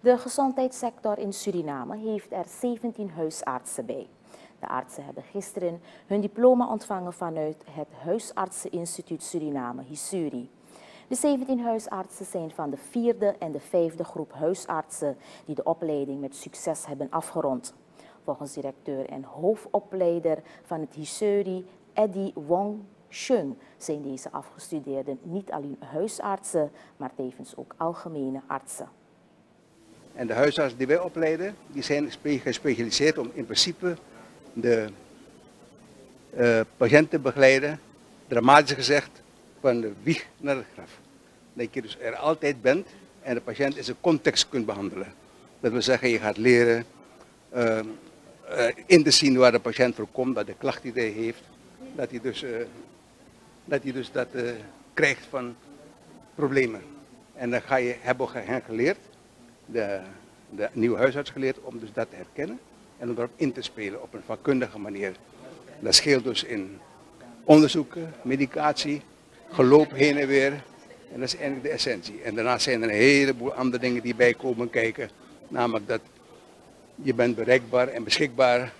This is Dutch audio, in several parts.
De gezondheidssector in Suriname heeft er 17 huisartsen bij. De artsen hebben gisteren hun diploma ontvangen vanuit het Huisartseninstituut Suriname, HISURI. De 17 huisartsen zijn van de 4e en de 5e groep huisartsen die de opleiding met succes hebben afgerond. Volgens directeur en hoofdopleider van het HISURI, Eddie Wong Shung, zijn deze afgestudeerden niet alleen huisartsen, maar tevens ook algemene artsen. En de huisartsen die wij opleiden, die zijn gespecialiseerd om in principe de patiënt te begeleiden, dramatisch gezegd, van de wieg naar het graf. Dat je dus er altijd bent en de patiënt in zijn context kunt behandelen. Dat wil zeggen, je gaat leren in te zien waar de patiënt voor komt, dat de klacht die hij heeft, dat hij dus dat krijgt van problemen. En dan hebben we hen geleerd, de nieuwe huisarts geleerd, om dus dat te herkennen en om erop in te spelen op een vakkundige manier. Dat scheelt dus in onderzoeken, medicatie, geloop heen en weer. En dat is eigenlijk de essentie. En daarnaast zijn er een heleboel andere dingen die bij komen kijken. Namelijk dat je bent bereikbaar en beschikbaar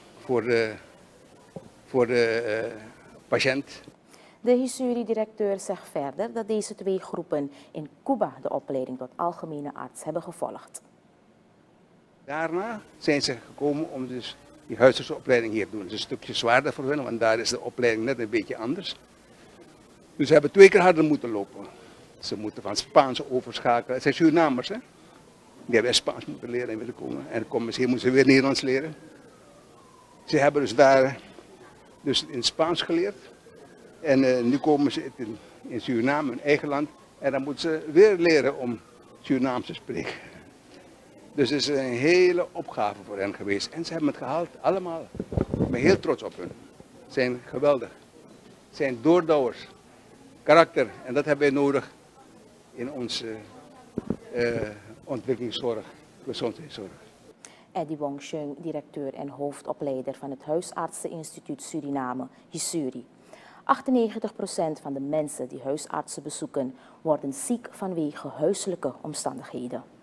voor de patiënt. De HISURI-directeur zegt verder dat deze twee groepen in Cuba de opleiding tot algemene arts hebben gevolgd. Daarna zijn ze gekomen om dus die huisartsenopleiding hier te doen. Het is een stukje zwaarder voor hen, want daar is de opleiding net een beetje anders. Dus ze hebben 2 keer harder moeten lopen. Ze moeten van Spaans overschakelen. Het zijn Surinamers, hè? Die hebben Spaans moeten leren en willen komen. En dan moeten ze weer Nederlands leren. Ze hebben dus daar in Spaans geleerd. En nu komen ze in Suriname, hun eigen land. En dan moeten ze weer leren om Surinaams te spreken. Dus het is een hele opgave voor hen geweest. En ze hebben het gehaald, allemaal. Ik ben heel trots op hen. Ze zijn geweldig. Ze zijn doordouwers. Karakter. En dat hebben wij nodig in onze ontwikkelingszorg, gezondheidszorg. Eddie Wong Shung, directeur en hoofdopleider van het Huisartseninstituut Suriname, HISURI. 98% van de mensen die huisartsen bezoeken worden ziek vanwege huiselijke omstandigheden.